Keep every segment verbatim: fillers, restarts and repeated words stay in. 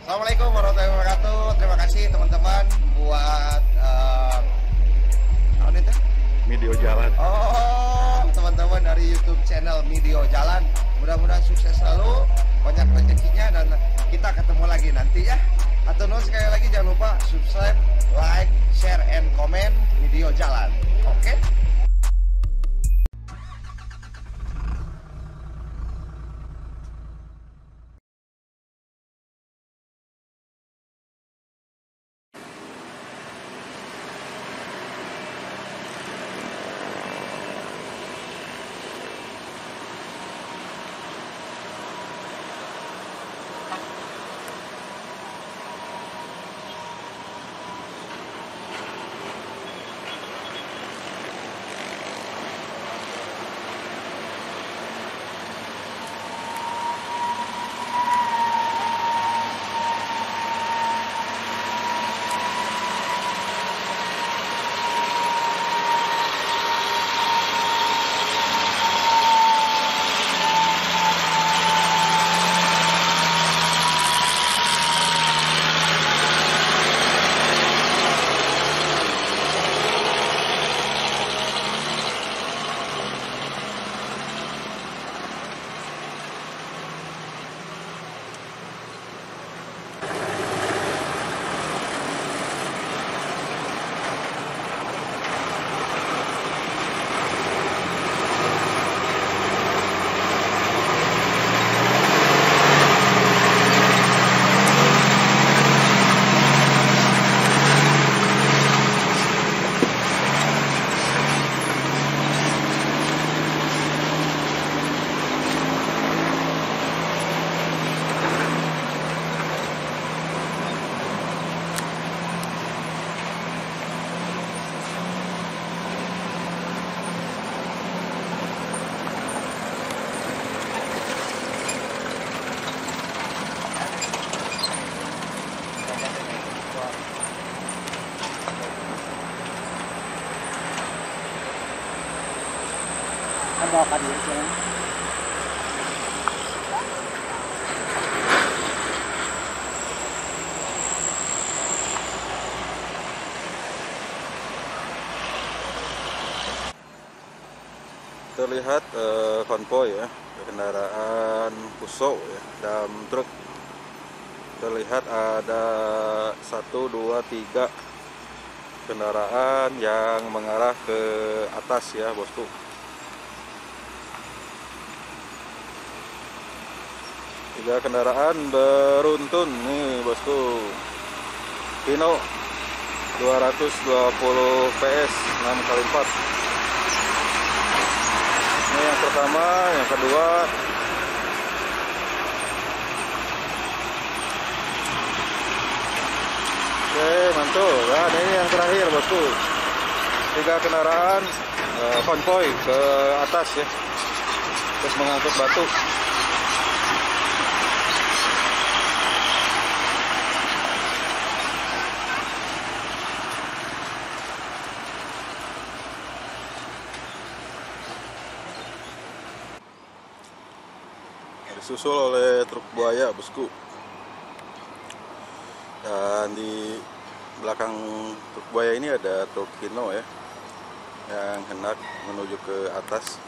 Assalamualaikum warahmatullahi wabarakatuh. Terima kasih teman-teman buat uh, apa itu? Video Jalan. Oh, teman-teman dari YouTube channel Video Jalan. Mudah-mudahan sukses selalu, banyak rezekinya, dan kita ketemu lagi nanti ya. Atau nuhun sekali lagi, jangan lupa subscribe, like, share, and comment Video Jalan. Oke? Okay? Bawakan dulu sih. Terlihat eh, konvoy ya, kendaraan Fuso ya, dan truk. Terlihat ada satu, dua, tiga kendaraan yang mengarah ke atas ya, bosku. Tiga kendaraan beruntun nih, bosku. Hino dua ratus dua puluh P S enam kali empat. Ini yang pertama, yang kedua. Oke, mantul. Dan ini yang terakhir, bosku. Tiga kendaraan uh, konvoy ke atas ya, terus mengangkut batu. Disusul oleh truk buaya, bosku. Dan di belakang truk buaya ini ada truk Hino ya, yang hendak menuju ke atas.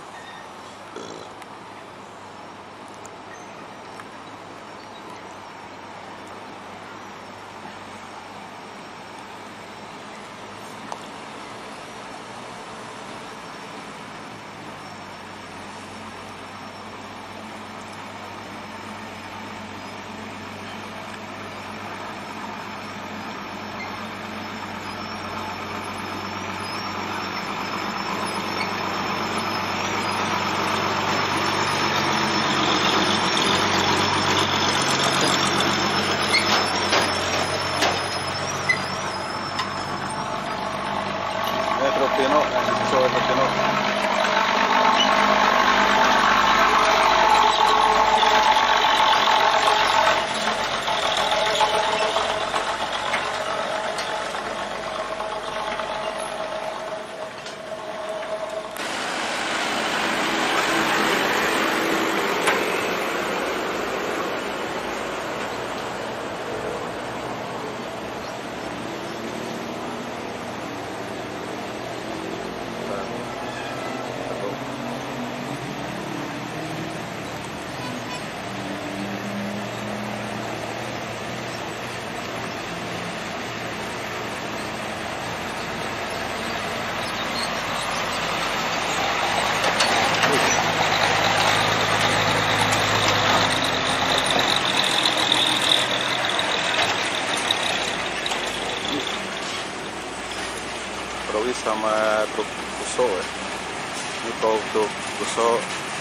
sama truk Fuso ya. Ini truk Fuso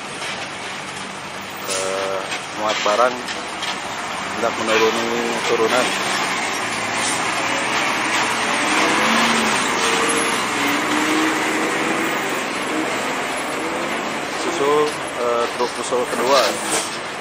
eh, muat barang hendak menuruni turunan. Susul eh, truk Fuso kedua ya.